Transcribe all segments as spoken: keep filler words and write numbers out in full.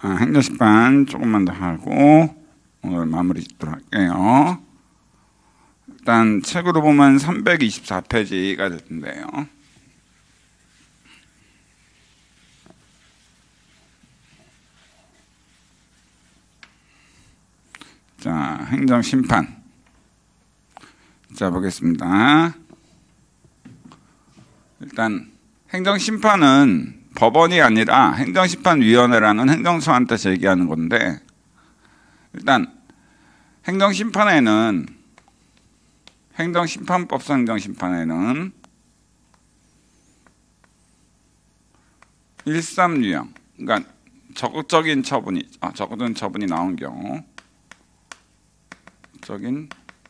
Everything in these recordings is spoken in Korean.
아, 행정심판 조금만 더 하고 오늘 마무리 짓도록 할게요. 일단 책으로 보면 삼백이십사 페이지가 될 텐데요. 자, 행정심판. 자, 보겠습니다. 일단 행정심판은 법원이 아니라 행정심판위원회라는 행정처한테 제기하는 건데, 일단 행정심판에는 행정심판법상 행정심판에는 일삼 유형, 그러니까 적극적인 처분이 아, 적극적인 처분이 나온 경우, 적인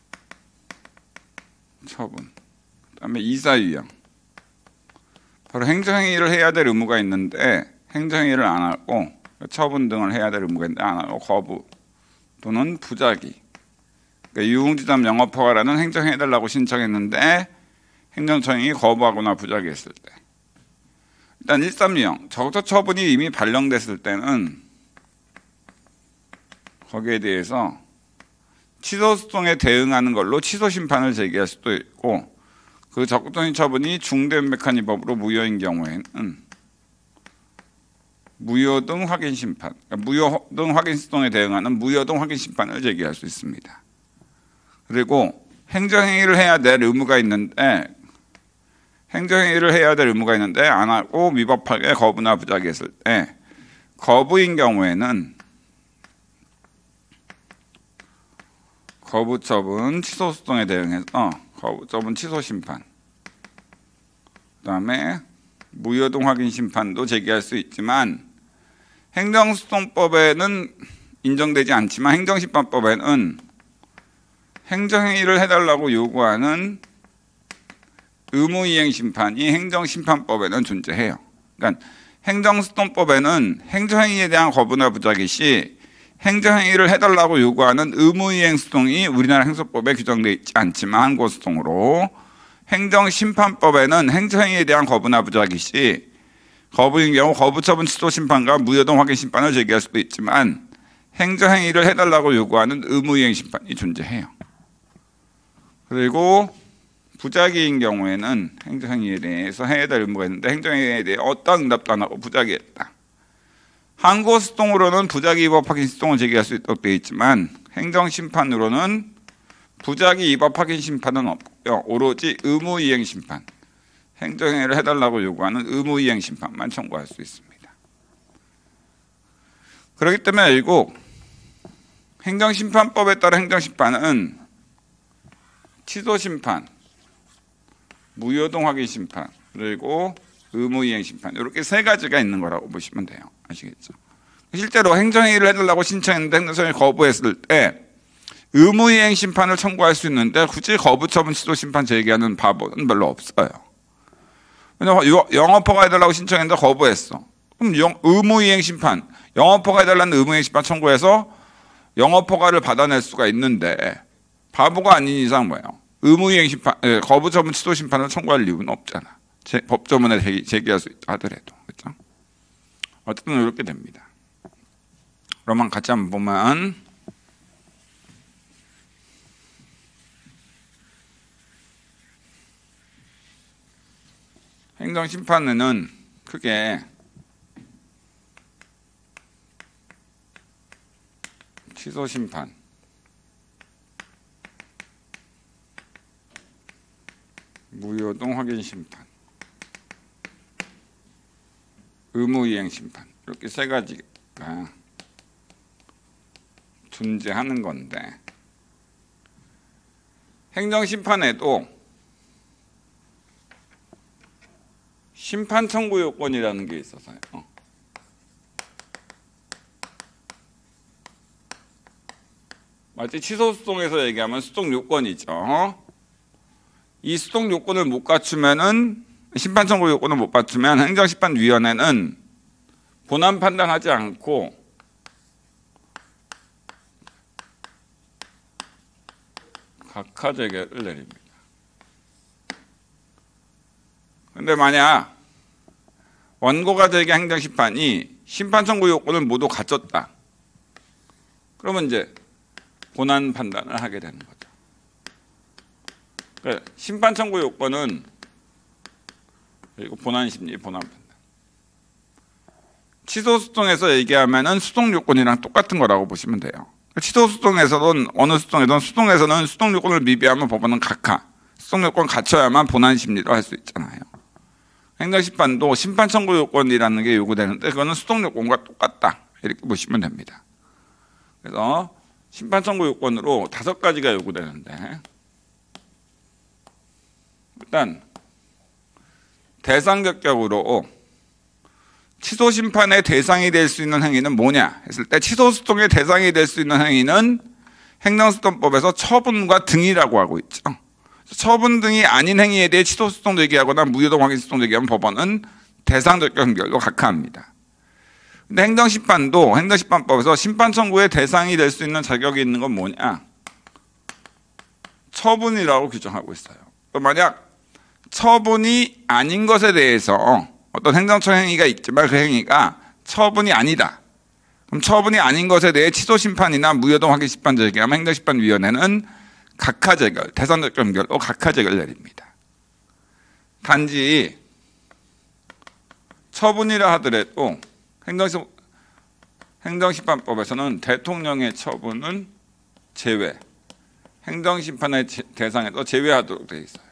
처분. 그다음에 이사 유형. 바로 행정행위를 해야 될 의무가 있는데 행정행위를 안 하고 처분 등을 해야 될 의무가 있는데 안 하고 거부 또는 부작위. 그러니까 유흥지점 영업허가라는 행정해달라고 신청했는데 행정처형이 거부하거나 부작위했을 때. 일단 일삼 유형 적극적 처분이 이미 발령됐을 때는 거기에 대해서 취소소송에 대응하는 걸로 취소심판을 제기할 수도 있고, 그 적극적인 처분이 중대면백한위법으로 무효인 경우에는 무효 등 확인 심판, 그러니까 무효 등 확인 소송에 대응하는 무효 등 확인 심판을 제기할 수 있습니다. 그리고 행정행위를 해야 될 의무가 있는데 행정행위를 해야 될 의무가 있는데 안 하고 위법하게 거부나 부작위했을 때, 거부인 경우에는 거부처분 취소 소송에 대응해서 거부처분 취소 심판, 그다음에 무효 등 확인 심판도 제기할 수 있지만, 행정소송법에는 인정되지 않지만 행정심판법에는 행정행위를 해달라고 요구하는 의무이행 심판이 행정심판법에는 존재해요. 그러니까 행정소송법에는 행정행위에 대한 거부나 부작위 시 행정행위를 해달라고 요구하는 의무이행 소송이 우리나라 행소법에 규정되어 있지 않지만 항고소송으로, 행정심판법에는 행정행위에 대한 거부나 부작위 시 거부인 경우 거부처분 취소심판과 무효 등 확인 심판을 제기할 수도 있지만 행정행위를 해달라고 요구하는 의무이행 심판이 존재해요. 그리고 부작위인 경우에는 행정행위에 대해서 해야 될 의무가 있는데 행정행위에 대해 어떤 응답도 안 하고 부작위했다. 항고소송으로는 부작위 위법 확인 소송을 제기할 수 있도록 되어 있지만 행정심판으로는 부작위 위법 확인 심판은 없고요. 오로지 의무이행 심판, 행정행위를 해달라고 요구하는 의무이행 심판만 청구할 수 있습니다. 그렇기 때문에 결국 행정심판법에 따라 행정심판은 취소심판, 무효 등 확인 심판, 그리고 의무이행 심판, 이렇게 세 가지가 있는 거라고 보시면 돼요. 아시겠죠? 실제로 행정행위를 해달라고 신청했는데 행정처형이 거부했을 때 의무이행 심판을 청구할 수 있는데 굳이 거부처분 취소심판 제기하는 바보는 별로 없어요. 왜냐면 영업허가 해달라고 신청했는데 거부했어. 그럼 영, 의무이행 심판, 영업허가 해달라는 의무이행 심판 청구해서 영업허가를 받아낼 수가 있는데 바보가 아닌 이상 뭐예요? 의무이행 심판, 예, 거부처분 취소심판을 청구할 이유는 없잖아. 제, 법조문에 제기, 제기할 수 있다 하더라도. 그렇죠? 어쨌든 이렇게 됩니다. 그러면 같이 한번 보면 행정심판에는 크게 취소심판, 무효 등 확인 심판, 의무이행 심판, 이렇게 세 가지가 존재하는 건데, 행정심판에도 심판 청구 요건이라는 게 있어서요. 마치 취소소송에서 얘기하면 수동 요건이죠. 이 수동 요건을 못 갖추면은, 심판 청구 요건을 못 갖추면 행정심판위원회는 본안 판단하지 않고 각하 재결을 내립니다. 근데 만약 원고가 제기한 행정심판이 심판 청구 요건을 모두 갖췄다. 그러면 이제 본안 판단을 하게 되는 거죠. 그러니까 심판 청구 요건은 그리고 본안 심리, 본안 판단. 취소 수동에서 얘기하면은 수동 요건이랑 똑같은 거라고 보시면 돼요. 취소 수동에서는 어느 수동에든 수동에서는 수동 요건을 미비하면 법원은 각하, 수동 요건 갖춰야만 본안 심리로 할 수 있잖아요. 행정심판도 심판 청구 요건이라는 게 요구되는데 그거는 수동 요건과 똑같다 이렇게 보시면 됩니다. 그래서 심판 청구 요건으로 다섯 가지가 요구되는데 일단 대상적격으로 취소 심판의 대상이 될 수 있는 행위는 뭐냐 했을 때 취소 수동의 대상이 될 수 있는 행위는 행정수동법에서 처분과 등이라고 하고 있죠. 처분 등이 아닌 행위에 대해 취소 수동 제기하거나 무효동 확인 수동 제기하면 법원은 대상적격 판결로 각하합니다. 근데 행정심판도 행정심판법에서 심판 청구의 대상이 될 수 있는 자격이 있는 건 뭐냐? 처분이라고 규정하고 있어요. 만약 처분이 아닌 것에 대해서 어떤 행정처 행위가 있지만 그 행위가 처분이 아니다. 그럼 처분이 아닌 것에 대해 취소심판이나 무효동 확인 심판 제기하면 행정심판위원회는 각하 재결, 대상적 결로 각하 재결 내립니다. 단지 처분이라 하더라도 행정심, 행정심판법에서는 대통령의 처분은 제외, 행정심판의 대상에서 제외하도록 되어 있어요.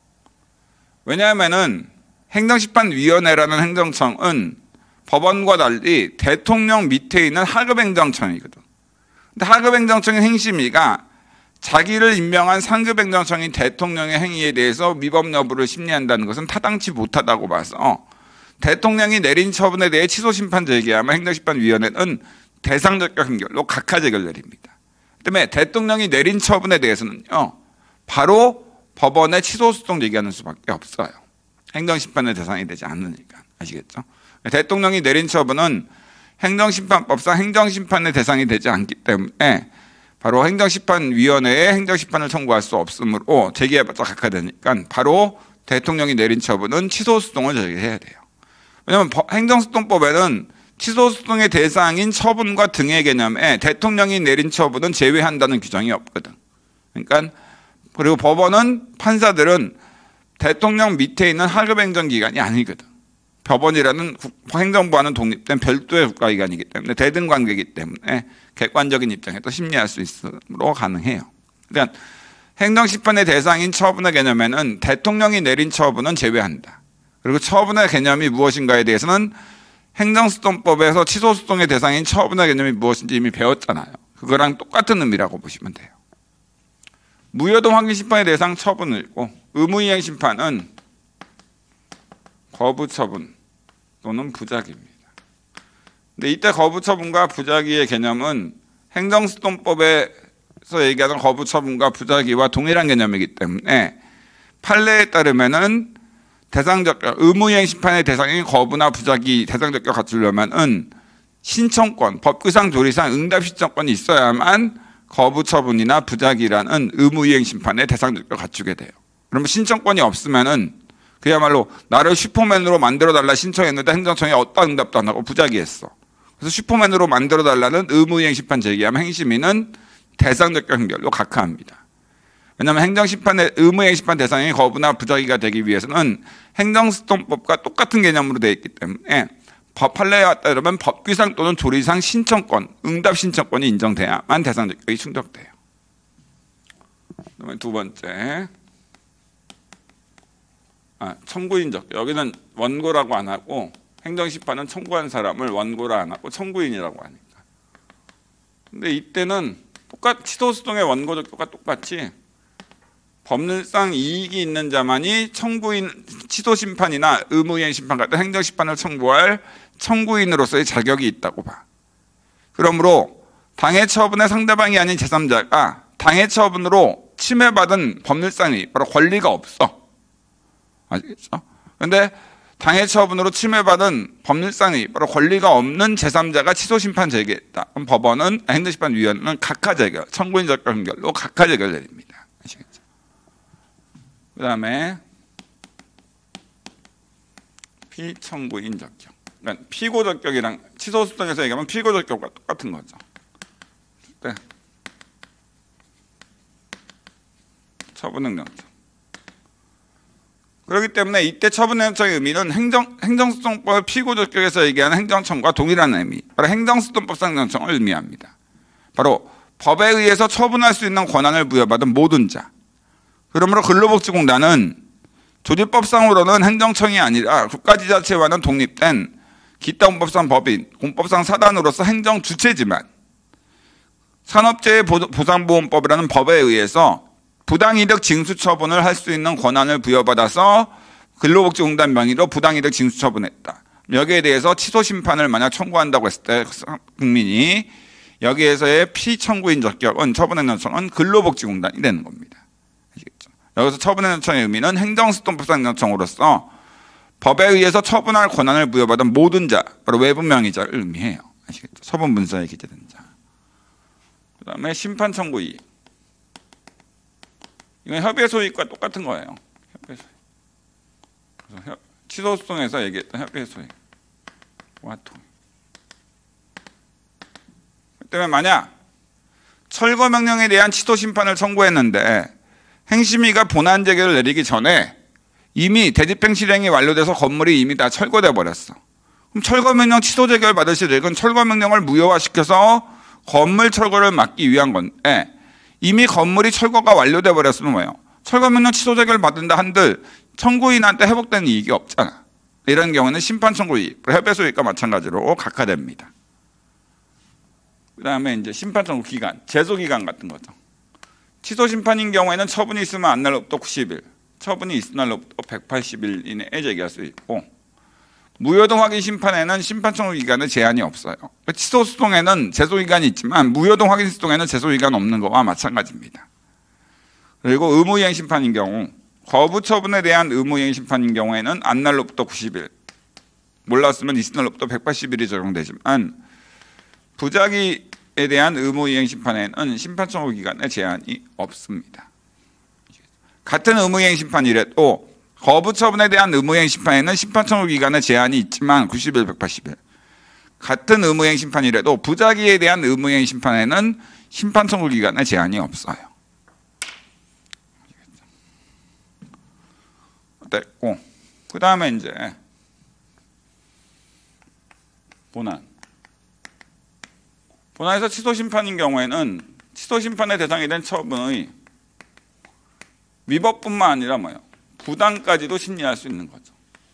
왜냐하면은 행정심판위원회라는 행정청은 법원과 달리 대통령 밑에 있는 하급행정청이거든. 근데 하급행정청의 행심위가 자기를 임명한 상급행정청인 대통령의 행위에 대해서 위법 여부를 심리한다는 것은 타당치 못하다고 봐서 대통령이 내린 처분에 대해 취소심판 제기하면 행정심판위원회는 대상적 판결로 각하 재결 내립니다. 그다음에 대통령이 내린 처분에 대해서는요, 바로 법원에 취소 수동 제기하는 수밖에 없어요. 행정심판의 대상이 되지 않으니까. 아시겠죠? 대통령이 내린 처분은 행정심판법상 행정심판의 대상이 되지 않기 때문에 바로 행정심판위원회에 행정심판을 청구할 수 없으므로 제기해봤자 각하되니까 바로 대통령이 내린 처분은 취소수동을 제기해야 돼요. 왜냐하면 행정수동법에는 취소수동의 대상인 처분과 등의 개념에 대통령이 내린 처분은 제외한다는 규정이 없거든. 그러니까 그리고 법원은 판사들은 대통령 밑에 있는 하급행정기관이 아니거든. 법원이라는 행정부와는 독립된 별도의 국가기관이기 때문에 대등관계이기 때문에 객관적인 입장에서 심리할 수 있으므로 가능해요. 그러니까 행정심판의 대상인 처분의 개념에는 대통령이 내린 처분은 제외한다. 그리고 처분의 개념이 무엇인가에 대해서는 행정수동법에서 취소수동의 대상인 처분의 개념이 무엇인지 이미 배웠잖아요. 그거랑 똑같은 의미라고 보시면 돼요. 무효동 확인심판의 대상 처분이고 의무이행심판은 거부처분 또는 부작위입니다. 근데 이때 거부처분과 부작위의 개념은 행정수동법에서 얘기하는 거부처분과 부작위와 동일한 개념이기 때문에 판례에 따르면은 대상적 의무이행심판의 대상인 거부나 부작위 대상적격 갖추려면은 신청권, 법규상 조리상 응답 신청권이 있어야만 거부처분이나 부작위라는 의무이행심판의 대상적격 갖추게 돼요. 그러면 신청권이 없으면은 그야말로 나를 슈퍼맨으로 만들어달라 신청했는데 행정청이 어떤 응답도 안 하고 부작위했어. 그래서 슈퍼맨으로 만들어달라는 의무이행심판 제기하면 행심위는 대상적격 행결로 각하합니다. 왜냐하면 행정심판의 의무이행심판 대상이 거부나 부작위가 되기 위해서는 행정수동법과 똑같은 개념으로 되어 있기 때문에 법 판례에 따르면 법규상 또는 조리상 신청권, 응답 신청권이 인정돼야만 대상적격이 충족돼요. 그다음에 두 번째, 아, 청구인적. 여기는 원고라고 안 하고 행정심판은 청구한 사람을 원고라 안 하고 청구인이라고 하니까. 근데 이때는 똑같 취소수동의 원고적격과 똑같이 법률상 이익이 있는 자만이 청구인, 취소심판이나 의무이행심판 같은 행정심판을 청구할 청구인으로서의 자격이 있다고 봐. 그러므로 당해 처분의 상대방이 아닌 제삼자가 당해 처분으로 침해받은 법률상이 바로 권리가 없어. 아시겠죠? 그런데 당해 처분으로 침해받은 법률상이 바로 권리가 없는 제삼자가 취소심판 제기했다. 그럼 법원은 행정심판위원회는 각하 재결, 청구인 적격 행결로 각하 재결 내립니다. 아시겠죠? 그 다음에 피청구인 적격. 그러니까 피고적격이랑 취소수동에서 얘기하면 피고적격과 똑같은 거죠. 네. 처분행정청. 그렇기 때문에 이때 처분행정청의 의미는 행정, 행정소송법 피고적격에서 얘기하는 행정청과 동일한 의미, 바로 행정소송법상 행정청을 의미합니다. 바로 법에 의해서 처분할 수 있는 권한을 부여받은 모든 자. 그러므로 근로복지공단은 조직법상으로는 행정청이 아니라 국가지자체와는 독립된 기타공법상 법인, 공법상 사단으로서 행정 주체지만 산업재해 보상보험법이라는 법에 의해서 부당이득 징수처분을 할 수 있는 권한을 부여받아서 근로복지공단 명의로 부당이득 징수처분했다. 여기에 대해서 취소심판을 만약 청구한다고 했을 때 국민이 여기에서의 피청구인 적격은 처분행정청은 근로복지공단이 되는 겁니다. 아시겠죠? 여기서 처분행정청의 의미는 행정소송법상 행정청으로서 법에 의해서 처분할 권한을 부여받은 모든 자, 바로 외부 명의자를 의미해요. 아시겠죠? 처분 문서에 기재된 자. 그 다음에 심판 청구 이의. 이건 협의 소익과 똑같은 거예요. 협의 소익. 그래서 협, 취소 소송에서 얘기했던 협의 소익과 동의. 때문에 만약 철거 명령에 대한 취소 심판을 청구했는데 행심위가 본안 재결을 내리기 전에 이미 대집행 실행이 완료돼서 건물이 이미 다 철거돼 버렸어. 그럼 철거 명령 취소 재결 받으실 일은 철거 명령을 무효화시켜서 건물 철거를 막기 위한 건데 이미 건물이 철거가 완료돼 버렸으면 뭐예요? 철거 명령 취소 재결 받는다 한들 청구인한테 회복되는 이익이 없잖아. 이런 경우는 심판 청구 이익, 협의 소익과 마찬가지로 각하됩니다. 그 다음에 이제 심판 청구 기간, 제소 기간 같은 거죠. 취소 심판인 경우에는 처분이 있으면 안 날로부터 구십 일, 처분이 있은 날로부터 백팔십 일 이내에 제기할 수 있고, 무효동 확인 심판에는 심판 청구 기간에 제한이 없어요. 취소 소송에는 제소 기간이 있지만 무효동 확인 소송에는 제소 기간 없는 거와 마찬가지입니다. 그리고 의무이행 심판인 경우, 거부 처분에 대한 의무이행 심판인 경우에는 안 날로부터 구십 일, 몰랐으면 있은 날로부터 백팔십 일이 적용되지만 부작위에 대한 의무이행 심판에는 심판 청구 기간에 제한이 없습니다. 같은 의무이행 심판이라도 거부 처분에 대한 의무이행 심판에는 심판 청구 기간에 제한이 있지만 구십 일, 백팔십 일. 같은 의무이행 심판이라도 부작위에 대한 의무이행 심판에는 심판 청구 기간에 제한이 없어요. 됐고, 그 다음에 이제 본안. 본안에서 취소 심판인 경우에는 취소 심판의 대상이 된 처분의 위법뿐만 아니라 뭐예요? 부당까지도 심리할 수 있는 거죠.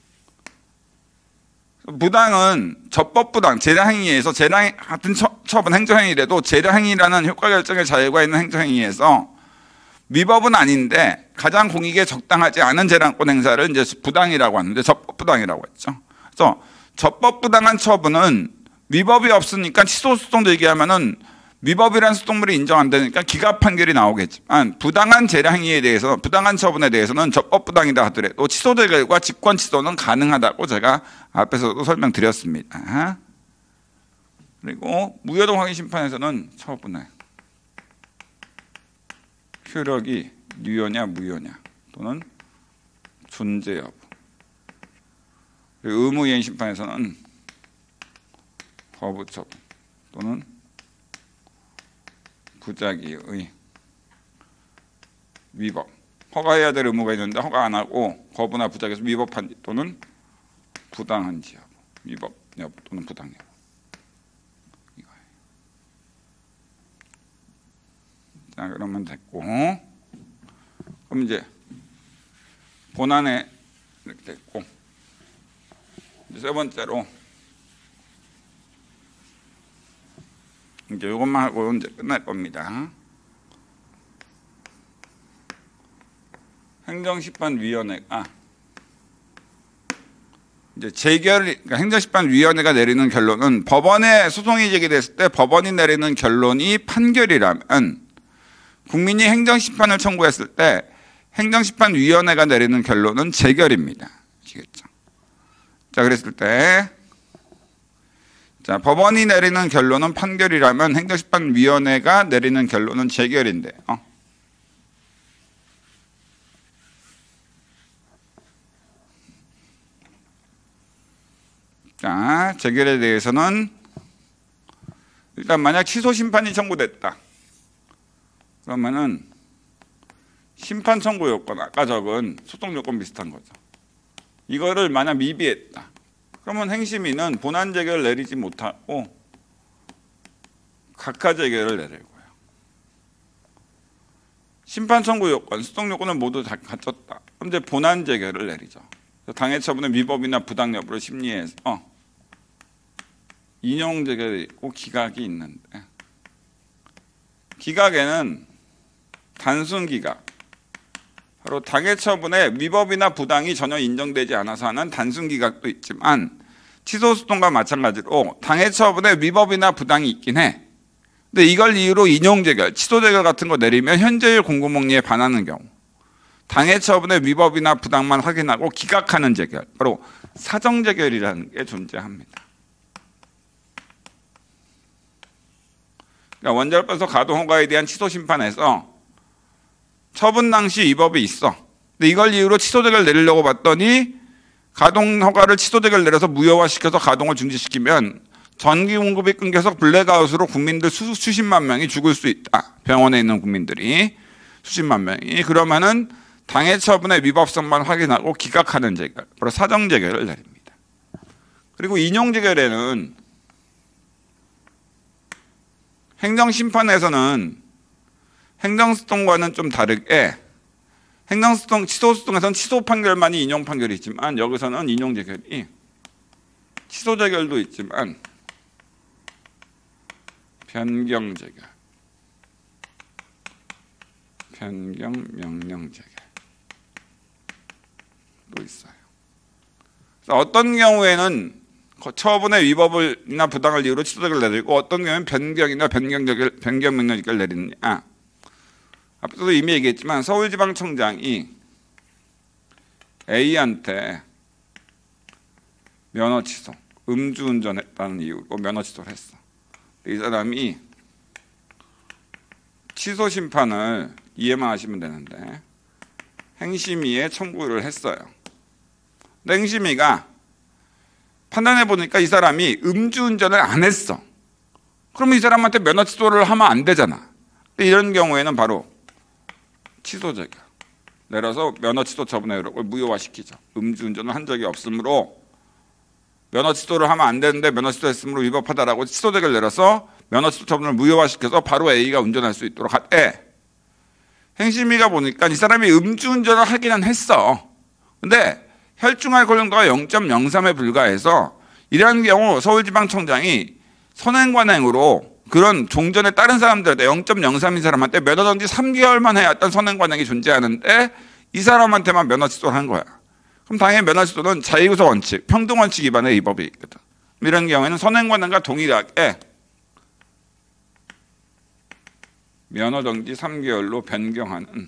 부당은 적법부당, 재량행위에서 재량 같은 처, 처분 행정행위라도 재량행위라는 효과 결정의 자유가 있는 행정행위에서 위법은 아닌데 가장 공익에 적당하지 않은 재량권 행사를 이제 부당이라고 하는데 적법부당이라고 했죠. 그래서 적법부당한 처분은 위법이 없으니까 취소 소송도 얘기하면은 위법이라는 소송물이 인정 안 되니까 기각 판결이 나오겠지만 부당한 재량행위에 대해서 부당한 처분에 대해서는 적법부당이다 하더라도 취소 재결과 직권 취소는 가능하다고 제가 앞에서도 설명드렸습니다. 그리고 무효동 확인 심판에서는 처분의 효력이 유효냐 무효냐 또는 존재 여부. 그리고 의무이행 심판에서는 거부 처분 또는 부작위의 위법, 허가해야 될 의무가 있는데 허가 안 하고 거부나 부작위에서 위법한 지 또는 부당한지 여부, 위법 여부 또는 부당 여부. 이거예요. 자, 그러면 됐고, 그럼 이제 본안에 이렇게 됐고, 이제 세 번째로 이제 이것만 하고 이제 끝날 겁니다. 행정심판위원회가 이제 재결, 그러니까 행정심판위원회가 내리는 결론은 법원에 소송이 제기됐을 때 법원이 내리는 결론이 판결이라면 국민이 행정심판을 청구했을 때 행정심판위원회가 내리는 결론은 재결입니다. 아시겠죠? 자, 그랬을 때 자, 법원이 내리는 결론은 판결이라면 행정심판위원회가 내리는 결론은 재결인데, 어. 자, 재결에 대해서는 일단 만약 취소 심판이 청구됐다. 그러면은 심판 청구 요건, 아까 적은 소송 요건 비슷한 거죠. 이거를 만약 미비했다. 그러면 행심위는 본안 재결을 내리지 못하고 각하 재결을 내릴 거예요. 심판 청구 요건, 소송 요건을 모두 다 갖췄다. 그럼 이제 본안 재결을 내리죠. 당해 처분의 위법이나 부당 여부를 심리해서 인용 재결이 있고 기각이 있는데, 기각에는 단순 기각, 바로 당해 처분의 위법이나 부당이 전혀 인정되지 않아서 하는 단순 기각도 있지만, 취소 소송과 마찬가지로 당해 처분의 위법이나 부당이 있긴 해. 근데 이걸 이유로 인용 재결, 취소 재결 같은 거 내리면 현재의 공고목리에 반하는 경우, 당해 처분의 위법이나 부당만 확인하고 기각하는 재결, 바로 사정 재결이라는 게 존재합니다. 그러니까 원자력발전소 가동 허가에 대한 취소 심판에서 처분 당시 위법이 있어. 근데 이걸 이유로 취소 재결 내리려고 봤더니 가동 허가를 취소 재결 내려서 무효화시켜서 가동을 중지시키면 전기 공급이 끊겨서 블랙아웃으로 국민들 수, 수십만 명이 죽을 수 있다. 병원에 있는 국민들이 수십만 명이. 그러면은 당해 처분의 위법성만 확인하고 기각하는 재결, 바로 사정 재결을 내립니다. 그리고 인용 재결에는 행정심판에서는 행정소송과는 좀 다르게 행정소송, 취소소송에서는 취소 판결만이 인용 판결이 있지만 여기서는 인용 재결이 취소 재결도 있지만 변경 재결, 변경 명령 재결도 있어요. 그래서 어떤 경우에는 처분의 위법이나 부당을 이유로 취소 재결을 내리고 어떤 경우에는 변경이나 변경 재결, 변경 명령 재결을 내리느냐. 앞서도 이미 얘기했지만 서울지방청장이 A한테 면허 취소, 음주운전했다는 이유로 면허 취소를 했어. 이 사람이 취소 심판을 이해만 하시면 되는데 행심위에 청구를 했어요. 근데 행심위가 판단해 보니까 이 사람이 음주운전을 안 했어. 그러면 이 사람한테 면허 취소를 하면 안 되잖아. 이런 경우에는 바로 취소 재결 내려서 면허 취소 처분의 효력을 무효화시키죠. 음주운전을 한 적이 없으므로 면허 취소를 하면 안 되는데 면허 취소했으므로 위법하다라고 취소 재결 내려서 면허 취소 처분을 무효화시켜서 바로 A가 운전할 수 있도록 하되, 행심위가 보니까 이 사람이 음주운전을 하기는 했어. 근데 혈중 알코올 농도가 영 점 영삼에 불과해서 이러한 경우 서울지방청장이 선행관행으로 그런 종전에 다른 사람들한테 영 점 영삼인 사람한테 면허 정지 삼 개월만 해왔던 선행관행이 존재하는데 이 사람한테만 면허 취소를 한 거야. 그럼 당연히 면허 취소는 자유구조 원칙, 평등 원칙 위반의 위법이 있거든. 이런 경우에는 선행관행과 동일하게 면허 정지 삼 개월로 변경하는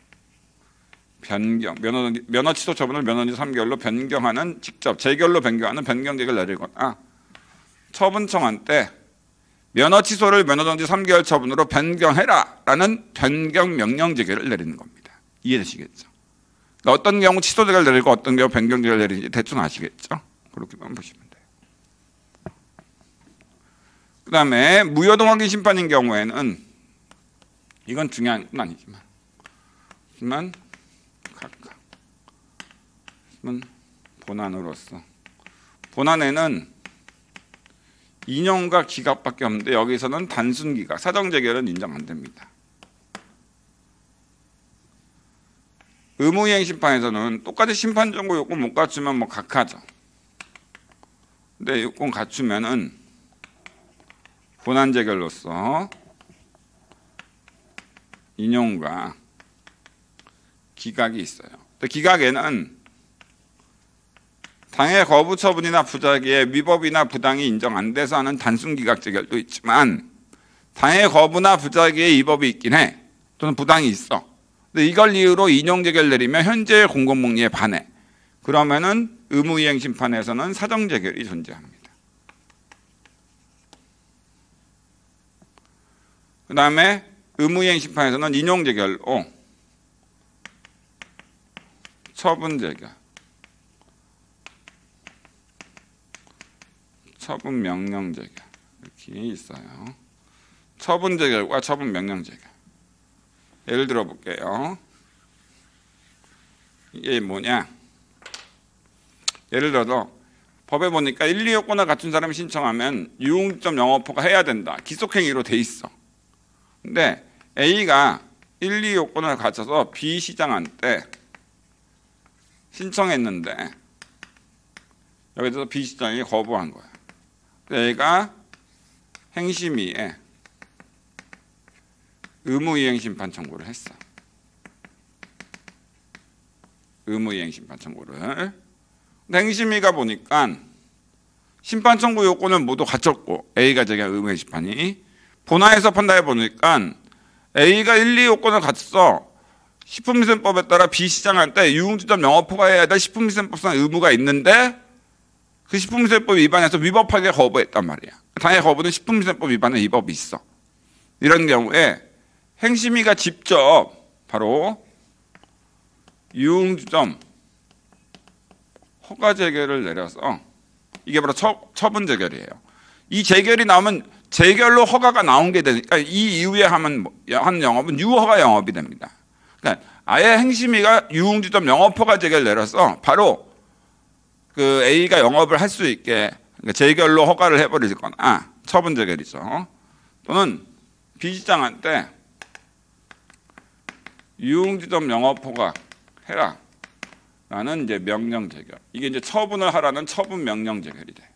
변경, 면허, 면허 취소 처분을 면허 정지 삼 개월로 변경하는, 직접 재결로 변경하는 변경 재결을 내리거나 처분청한테 면허 취소를 면허 정지 삼 개월 처분으로 변경해라 라는 변경 명령 재결을 내리는 겁니다. 이해되시겠죠? 그러니까 어떤 경우 취소 재결을 내리고 어떤 경우 변경 재결을 내리는지 대충 아시겠죠? 그렇게만 보시면 돼요. 그 다음에 무효동 확인 심판인 경우에는 이건 중요한 건 아니지만 하지만 각각 본안으로서 본안에는 인용과 기각밖에 없는데 여기서는 단순 기각, 사정 재결은 인정 안 됩니다. 의무이행 심판에서는 똑같이 심판 정보 요건 못 갖추면 뭐 각하죠. 근데 요건 갖추면은 본안 재결로서 인용과 기각이 있어요. 근데 기각에는 당해 거부 처분이나 부작위의 위법이나 부당이 인정 안 돼서 하는 단순 기각 재결도 있지만 당해 거부나 부작위의 위법이 있긴 해. 또는 부당이 있어. 근데 이걸 이유로 인용 재결 내리면 현재의 공공목리에 반해. 그러면은 의무이행 심판에서는 사정 재결이 존재합니다. 그 다음에 의무이행 심판에서는 인용 재결로 처분 재결, 처분 명령 재결 이렇게 있어요. 처분 재결과 처분 명령 재결. 예를 들어 볼게요. 이게 뭐냐? 예를 들어서 법에 보니까 일, 이 요건을 갖춘 사람이 신청하면 유흥주점 영업허가 해야 된다. 기속행위로 돼 있어. 근데 A가 일, 이 요건을 갖춰서 B 시장한테 신청했는데 여기서 B 시장이 거부한 거야. A가 행심위에 의무이행 심판 청구를 했어. 의무이행 심판 청구를. 근데 행심위가 보니까 심판 청구 요건을 모두 갖췄고 A가 제기한 의무이행 심판이 본화에서 판단해 보니까 A가 일, 이 요건을 갖춰서 식품위생법에 따라 B 시장한테 유흥주점 영업허가 해야 될 식품위생법상 의무가 있는데 그 식품위생법 위반해서 위법하게 거부했단 말이야. 당해 거부는 식품위생법 위반에 위법이 있어. 이런 경우에 행심위가 직접 바로 유흥주점 허가 재결을 내려서 이게 바로 처, 처분 재결이에요. 이 재결이 나오면 재결로 허가가 나온 게 되니까 이 이후에 하면 한 영업은 유허가 영업이 됩니다. 그러니까 아예 행심위가 유흥주점 영업허가 재결 내려서 바로 그 A가 영업을 할 수 있게 그러니까 재결로 허가를 해버리거나 처분 재결이죠. 또는 B 시장한테 유흥주점 영업허가 해라 라는 이제 명령 재결. 이게 이제 처분을 하라는 처분 명령 재결이 돼.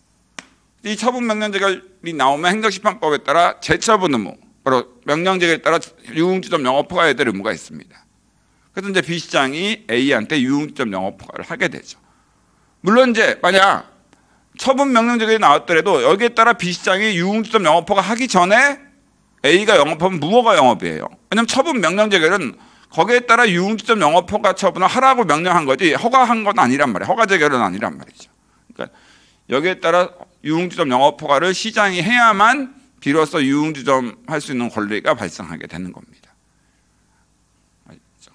이 처분 명령 재결이 나오면 행정심판법에 따라 재처분 의무, 바로 명령 재결에 따라 유흥주점 영업허가 해야 될 의무가 있습니다. 그래서 이제 B 시장이 A한테 유흥주점 영업허가를 하게 되죠. 물론 이제 만약 처분 명령 재결이 나왔더라도 여기에 따라 B 시장이 유흥주점 영업허가 하기 전에 A가 영업하면 무허가 영업이에요. 왜냐하면 처분 명령 재결은 거기에 따라 유흥주점 영업허가 처분을 하라고 명령한 거지 허가한 건 아니란 말이에요. 허가 재결은 아니란 말이죠. 그러니까 여기에 따라 유흥주점 영업허가를 시장이 해야만 비로소 유흥주점 할 수 있는 권리가 발생하게 되는 겁니다. 알겠죠?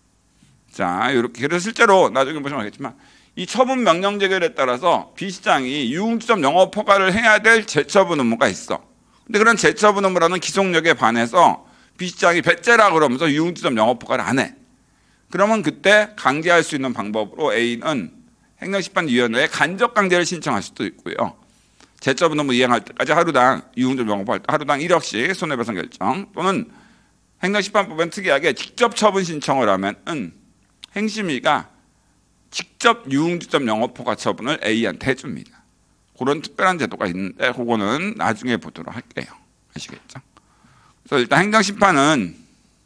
자, 이렇게 그래서 실제로 나중에 보시면 알겠지만 이 처분 명령 재결에 따라서 B 시장이 유흥주점 영업허가를 해야 될 재처분 의무가 있어. 근데 그런 재처분 의무라는 기속력에 반해서 B 시장이 배째라 그러면서 유흥주점 영업허가를 안 해. 그러면 그때 강제할 수 있는 방법으로 A는 행정심판위원회에 간접 강제를 신청할 수도 있고요. 재처분 의무 이행할 때까지 하루당 유흥주점 영업할 때 하루당 일억씩 손해배상 결정 또는 행정심판법엔 특이하게 직접 처분 신청을 하면은 행심위가 직접 유흥주점 영업허가 처분을 A한테 해줍니다. 그런 특별한 제도가 있는데 그거는 나중에 보도록 할게요. 아시겠죠? 그래서 일단 행정심판은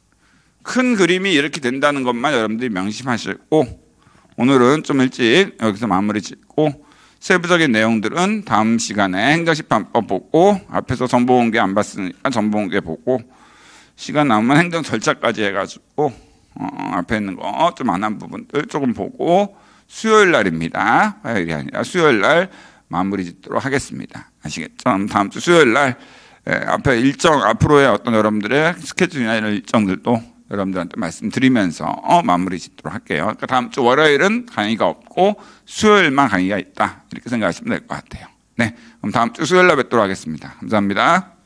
큰 그림이 이렇게 된다는 것만 여러분들이 명심하시고 오늘은 좀 일찍 여기서 마무리 짓고 세부적인 내용들은 다음 시간에 행정심판법 보고 앞에서 정보공개 안 봤으니까 정보공개 보고 시간 남으면 행정 절차까지 해가지고 어, 앞에 있는 거 좀 안 한 부분들 조금 보고 수요일 날입니다. 화요일이 아니라 수요일 날 마무리 짓도록 하겠습니다. 아시겠죠? 다음 주 수요일 날 예, 앞에 일정 앞으로의 어떤 여러분들의 스케줄이나 이런 일정들도 여러분들한테 말씀드리면서 어, 마무리 짓도록 할게요. 그러니까 다음 주 월요일은 강의가 없고 수요일만 강의가 있다 이렇게 생각하시면 될 것 같아요. 네, 그럼 다음 주 수요일 날 뵙도록 하겠습니다. 감사합니다.